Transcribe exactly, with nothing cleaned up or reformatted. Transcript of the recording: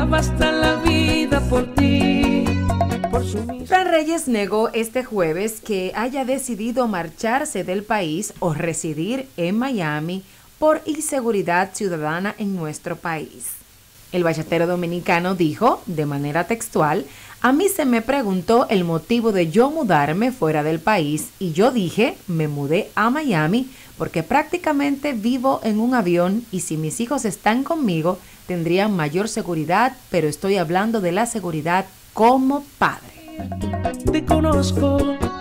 daba hasta la vida por ti. Por su mismo... Fran Reyes negó este jueves que haya decidido marcharse del país o residir en Miami por inseguridad ciudadana en nuestro país. El bachatero dominicano dijo, de manera textual, a mí se me preguntó el motivo de yo mudarme fuera del país y yo dije, me mudé a Miami porque prácticamente vivo en un avión y si mis hijos están conmigo tendrían mayor seguridad, pero estoy hablando de la seguridad como padre. Te conozco